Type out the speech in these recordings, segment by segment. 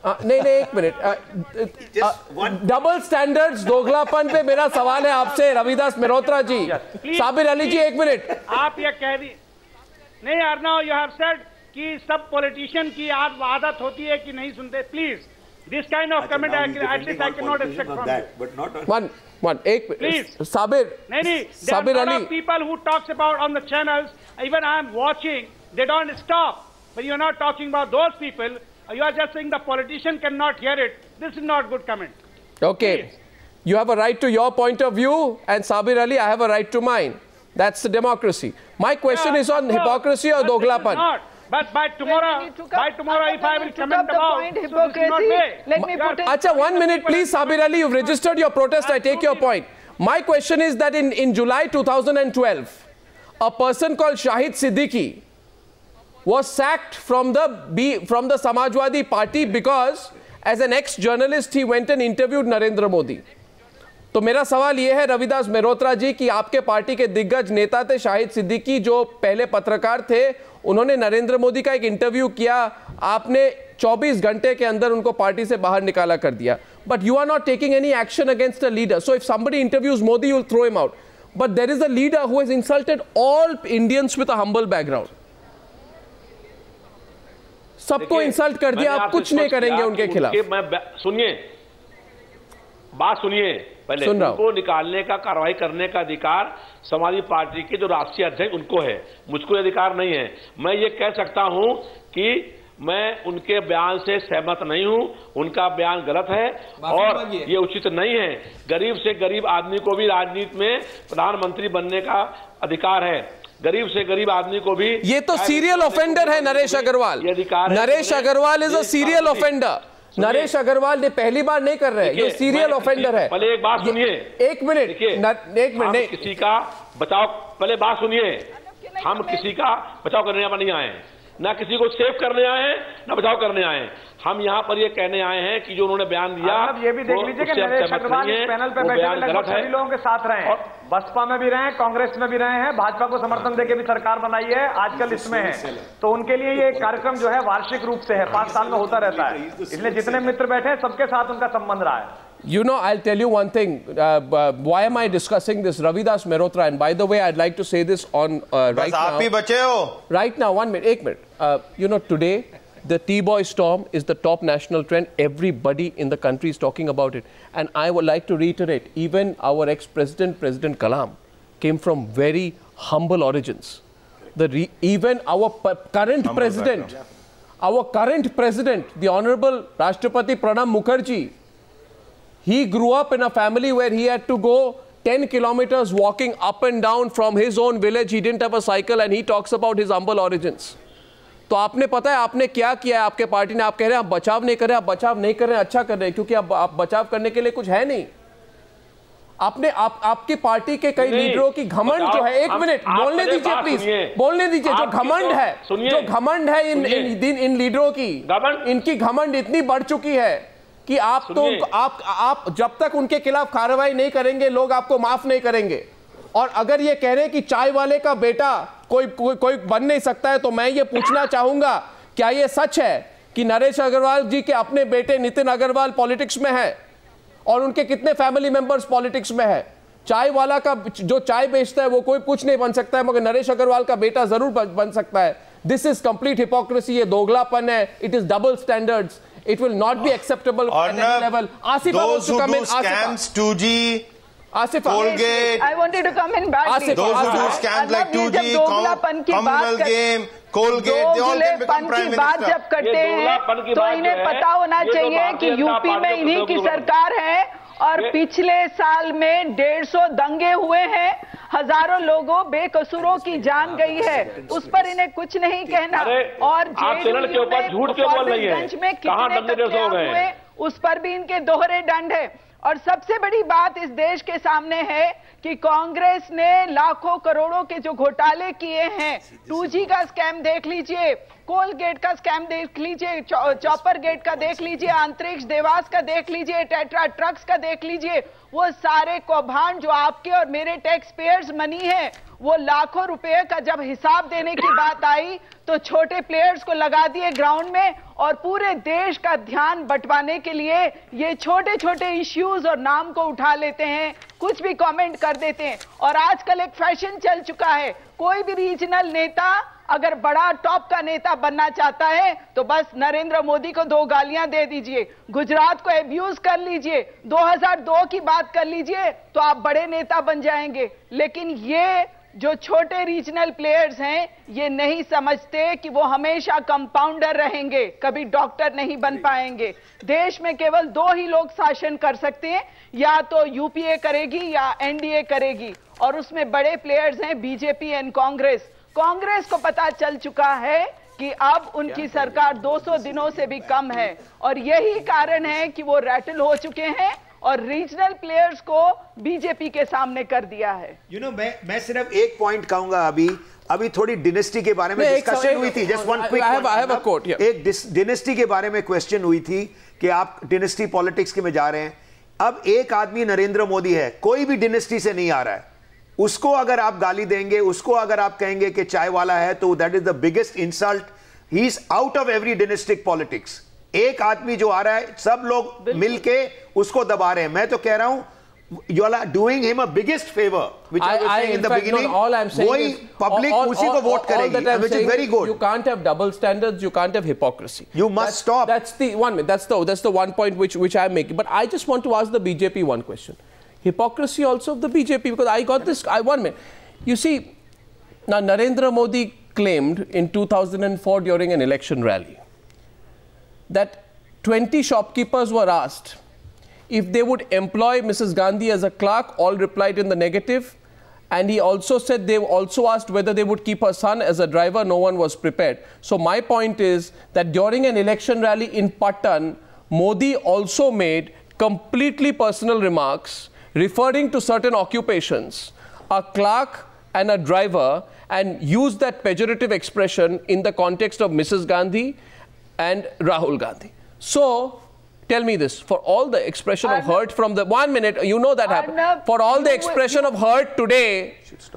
नहीं एक minute, double standards, दोगलापन पे मेरा सवाल है आपसे रविदास मेहरोत्रा जी। साबिर अली जी, 1 मिनट। आप ये कह रही नहीं अर्नव, यू हैव सेड कि सब पॉलिटिशियन की आदत होती है कि नहीं सुनते। Please this kind of comment at least I can not expect from you, but not one एक प्लीज साबिर। नहीं Sabir Ali, people who talks about on the channels, even I am watching, they don't stop, but you are not talking about those people. You are just saying the politician cannot hear it. This is not good comment. Okay, please. You have a right to your point of view, and Sabir Ali, I have a right to mine. That's the democracy. My question is on hypocrisy or doglapan. But by tomorrow, if I will comment about hypocrisy, let me put it. Acha, 1 minute, please, Sabir Ali. You've registered your protest. I take your point. My question is that in July 2012, a person called Shahid Siddiqui was sacked from the Samajwadi Party because, as an ex-journalist, he went and interviewed Narendra Modi. तो मेरा सवाल यह है रविदास मेहरोत्रा जी कि आपके party के दिग्गज नेता थे शाहिद सिद्दीकी, जो पहले पत्रकार थे, उन्होंने नरेंद्र मोदी का एक इंटरव्यू किया, आपने 24 घंटे के अंदर उनको पार्टी से बाहर निकाला कर दिया। But you are not taking any action against a leader. So if somebody interviews Modi, you will throw him out, but there is a leader who has insulted all Indians with a humble background. सबको insult कर दिया, आप कुछ नहीं करेंगे उनके खिलाफ। सुनिए, बात सुनिए पहले। उनको निकालने का, कार्रवाई करने का अधिकार समाजवादी पार्टी के जो राष्ट्रीय अध्यक्ष उनको है, मुझको अधिकार नहीं है। मैं ये कह सकता हूं कि मैं उनके बयान से सहमत नहीं हूं, उनका बयान गलत है और ये उचित नहीं है। गरीब से गरीब आदमी को भी राजनीति में प्रधानमंत्री बनने का अधिकार है, गरीब से गरीब आदमी को भी। ये तो सीरियल ऑफेंडर है Naresh Agrawal. Naresh Agrawal is a serial offender. Naresh Agrawal ने पहली बार नहीं कर रहे, ये सीरियल ऑफेंडर है। पहले एक बात सुनिए, 1 मिनट, 1 मिनट। किसी का बचाव, पहले बात सुनिए, हम किसी का बचाव करने नहीं आए, ना किसी को सेव करने आए हैं, ना बचाव करने आए हैं। हम यहाँ पर ये कहने आए हैं कि जो उन्होंने बयान दिया, ये भी देख लीजिए कि नरेश अग्रवाल इस पैनल पे बैठे लगभग सभी लोगों के साथ रहे हैं, बसपा में भी रहे हैं, कांग्रेस में भी रहे हैं, भाजपा को समर्थन देके भी सरकार बनाई है, आजकल इसमें है। तो उनके लिए ये कार्यक्रम जो है वार्षिक रूप से है, 5 साल में होता रहता है, इसलिए जितने मित्र बैठे हैं सबके साथ उनका संबंध रहा है। You know, I'll tell you one thing. Why am I discussing this? Ravidas Mehrotra, and by the way, I'd like to say this on right now. आप ही बचे हो? Right now, 1 minute, 1 minute. You know, today, the T-boy storm is the top national trend. Everybody in the country is talking about it. And I would like to reiterate, even our ex-president, President Kalam, came from very humble origins. Even our current president, the Honorable Rashtrapati Pranab Mukherjee, he grew up in a family where he had to go 10 kilometers walking up and down from his own village. He didn't have a cycle, and he talks about his humble origins. तो आपने पता है आपने क्या किया है आपके party ने? आप कह रहे हैं आप बचाव नहीं कर रहे, आप बचाव नहीं कर रहे हैं, अच्छा कर रहे हैं, क्योंकि आप बचाव करने के लिए कुछ है नहीं। आपकी पार्टी के कई लीडरों की घमंड जो है, 1 मिनट बोलने दीजिए प्लीज, बोलने दीजिए। जो घमंड है इन लीडरों की, इनकी घमंड इतनी बढ़ चुकी है कि आप जब तक उनके खिलाफ कार्रवाई नहीं करेंगे, लोग आपको माफ नहीं करेंगे। और अगर ये कह रहे हैं कि चाय वाले का बेटा कोई बन नहीं सकता है, तो मैं ये पूछना चाहूंगा, क्या ये सच है कि नरेश अग्रवाल जी के अपने बेटे नितिन अग्रवाल पॉलिटिक्स में है और उनके कितने फैमिली मेंबर्स पॉलिटिक्स में है? चाय वाला का जो चाय बेचता है वो कोई कुछ नहीं बन सकता है, मगर नरेश अग्रवाल का बेटा जरूर बन सकता है। दिस इज कंप्लीट हिपोक्रेसी, ये दोगलापन है, it is double standards, it will not be acceptable at any level. Asifa wants to come in. Scams 2G, Asifa, Colgate. I wanted to come in badly. Those who do scams like 2G, Commonwealth Game, Colgate, they all can become prime minister. बात जब करते हैं तो इन्हें पता होना चाहिए कि यूपी में इन्हीं की सरकार है और पिछले साल में 150 दंगे हुए हैं, हजारों लोगों बेकसूरों की जान गई है, उस पर इन्हें कुछ नहीं कहना। और चैनल के ऊपर झूठ क्यों बोल रही है? में कितने हुए उस पर भी इनके दोहरे दंड है। और सबसे बड़ी बात इस देश के सामने है कि कांग्रेस ने लाखों करोड़ों के जो घोटाले किए हैं, 2G का स्कैम देख लीजिए, कोलगेट का स्कैम देख लीजिए, चॉपर गेट का देख लीजिए, अंतरिक्ष देवास का देख लीजिए, टेट्रा ट्रक्स का देख लीजिए, वो सारे कौभांड जो आपके और मेरे टैक्स पेयर्स मनी है, वो लाखों रुपए का जब हिसाब देने की बात आई तो छोटे प्लेयर्स को लगा दिए ग्राउंड में और पूरे देश का ध्यान बंटवाने के लिए ये छोटे छोटे इश्यूज और नाम को उठा लेते हैं, कुछ भी कमेंट कर देते हैं। और आजकल एक फैशन चल चुका है, कोई भी रीजनल नेता अगर बड़ा टॉप का नेता बनना चाहता है तो बस नरेंद्र मोदी को 2 गालियां दे दीजिए, गुजरात को एब्यूज कर लीजिए, 2002 की बात कर लीजिए तो आप बड़े नेता बन जाएंगे। लेकिन ये जो छोटे रीजनल प्लेयर्स हैं ये नहीं समझते कि वो हमेशा कंपाउंडर रहेंगे, कभी डॉक्टर नहीं बन पाएंगे। देश में केवल 2 ही लोग शासन कर सकते हैं, या तो यूपीए करेगी या एनडीए करेगी, और उसमें बड़े प्लेयर्स हैं बीजेपी एंड कांग्रेस। कांग्रेस को पता चल चुका है कि अब उनकी सरकार 200 दिनों से भी कम है और यही कारण है कि वो रैटल हो चुके हैं और रीजनल प्लेयर्स को बीजेपी के सामने कर दिया है। मैं सिर्फ एक पॉइंट कहूंगा, अभी थोड़ी डिनेस्टी के बारे में डिस्कशन हुई थी, जस्ट वन क्विक, एक डिनेस्टी के बारे में क्वेश्चन हुई थी कि आप डिनेस्टी पॉलिटिक्स के में जा रहे हैं। अब एक आदमी नरेंद्र मोदी है, कोई भी डिनेस्टी से नहीं आ रहा है, उसको अगर आप गाली देंगे, उसको अगर आप कहेंगे कि चाय वाला है, तो that is the biggest insult. He is out of every dynastic politics. एक आदमी जो आ रहा है, सब लोग मिलके उसको दबा रहे हैं। मैं तो कह रहा हूं you are doing him a biggest favor, which I was saying in the beginning. All I'm saying वही public उसी को वोट करेगी, which is very good. You can't have double standards, you can't have hypocrisy. You must stop. That's the one. That's the one point which I'm making. But I just want to ask the BJP one question. Hypocrisy also of the BJP, because I got this. 1 minute. You see, now Narendra Modi claimed in 2004 during an election rally that 20 shopkeepers were asked if they would employ Mrs. Gandhi as a clerk. All replied in the negative. And he also said they also asked whether they would keep her son as a driver. No one was prepared. So my point is that during an election rally in Patan, Modi also made completely personal remarks referring to certain occupations, a clerk and a driver, and used that pejorative expression in the context of Mrs. Gandhi and Rahul Gandhi. So, tell me this, for all the expression of hurt from the 1 minute, you know that happened. For all the expression of hurt today,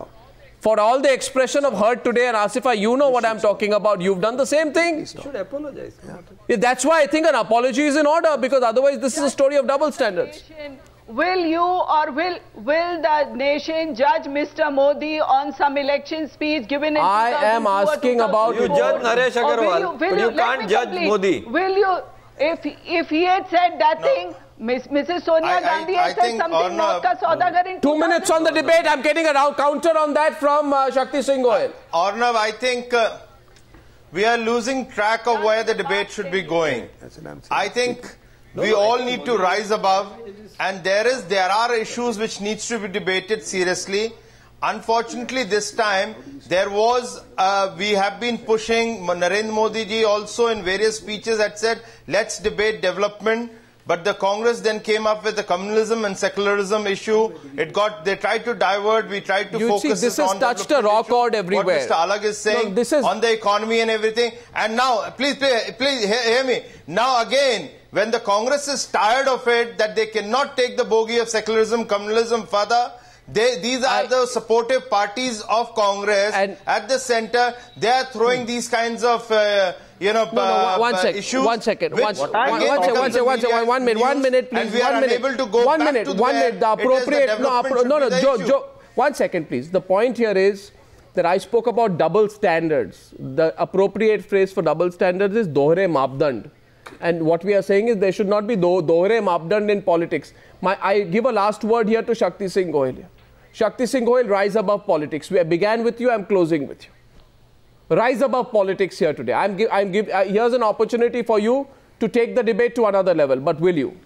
for all the expression of hurt today, and Asifa, you know what I'm talking about. You've done the same thing. You should apologize. Yeah, that's why I think an apology is in order, because otherwise this is a story of double standards. Will you or will the nation judge Mr. Modi on some election speech given in 2002? I am asking about... You judge Naresh Agarwal, but you can't judge Modi. Will you, if he had said that thing, Mrs. Sonia Gandhi had said something more ka saudagar in 2 minutes on the debate. I'm getting a counter on that from Shakti Singh Goyal. Arnav, I think we are losing track of where the debate should be going. I think we all need to rise above, and there are issues which needs to be debated seriously. Unfortunately, this time we have been pushing. Narendra Modi ji also in various speeches had said, let's debate development. But the Congress then came up with the communalism and secularism issue. They tried to divert. We tried to focus this has on touched a raw chord everywhere. What Mr. Alag is saying on the economy and everything. And now, please hear me. Now again, when the Congress is tired of it, that they cannot take the bogey of secularism, communalism further, these are the supportive parties of Congress at the center. They are throwing these kinds of issues. One second, please. The appropriate, Joe, 1 second, please. The point here is that I spoke about double standards. The appropriate phrase for double standards is dohre maapdand. And what we are saying is there should not be dohre maapdand in politics. I give a last word here to Shakti Singh Goyal. Shakti Singh Goyal, rise above politics. We began with you, I'm closing with you. Rise above politics here today. Here's an opportunity for you to take the debate to another level, but will you?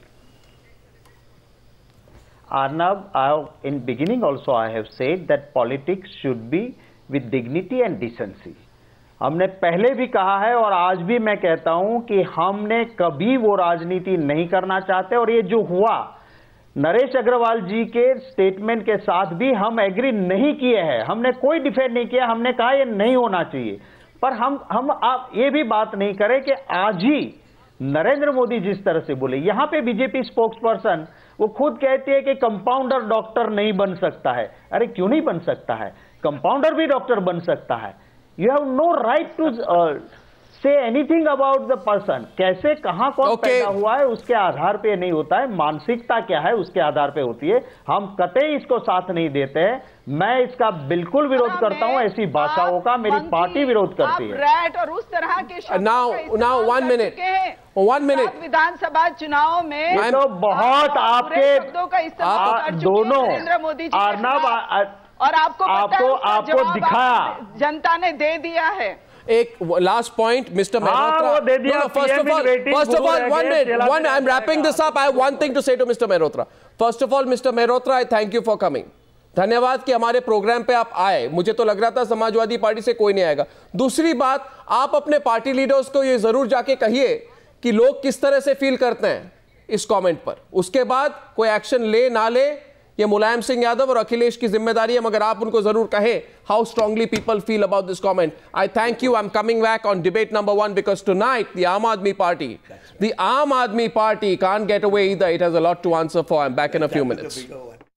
Arnav, in beginning also I have said that politics should be with dignity and decency. हमने पहले भी कहा है और आज भी मैं कहता हूं कि हमने कभी वो राजनीति नहीं करना चाहते, और ये जो हुआ नरेश अग्रवाल जी के स्टेटमेंट के साथ भी हम एग्री नहीं किए हैं, हमने कोई डिफेंड नहीं किया, हमने कहा ये नहीं होना चाहिए। पर हम आप ये भी बात नहीं करें कि आज ही नरेंद्र मोदी जिस तरह से बोले, यहां पे बीजेपी स्पोक्स पर्सन वो खुद कहती है कि कंपाउंडर डॉक्टर नहीं बन सकता है। अरे क्यों नहीं बन सकता है? कंपाउंडर भी डॉक्टर बन सकता है। You have no right to say anything about the person. कैसे कहां कौन पैदा हुआ है उसके आधार पे नहीं होता है, मानसिकता क्या है उसके आधार पे होती है। हम कतई इसको साथ नहीं देते हैं। मैं इसका बिल्कुल विरोध करता हूं, ऐसी भाषाओं का मेरी पार्टी विरोध करती है। रैट और उस तरह के नाउ 1 मिनट विधानसभा चुनाव में तो बहुत आपके दोनों नरेंद्र मोदी जी अर्नब और आपको दिखाया, जनता ने दे दिया है। एक last point mister Mehrotra, first of all 1 minute, I'm wrapping this up. I have one thing to say to Mr. Mehrotra. First of all, Mr. Mehrotra, I thank you for coming. धन्यवाद कि हमारे प्रोग्राम पे आप आए। मुझे तो लग रहा था समाजवादी पार्टी से कोई नहीं आएगा। दूसरी बात, आप अपने पार्टी लीडर्स को ये जरूर जाके कहिए कि लोग किस तरह से फील करते हैं इस कमेंट पर। उसके बाद कोई एक्शन ले ना ले ये मुलायम सिंह यादव और अखिलेश की जिम्मेदारी है, मगर आप उनको जरूर कहें how strongly people feel about this comment. I thank you. I am coming back on debate number 1 because tonight the Aam Aadmi Party can't get away either. It has a lot to answer for. I'm back in a few minutes.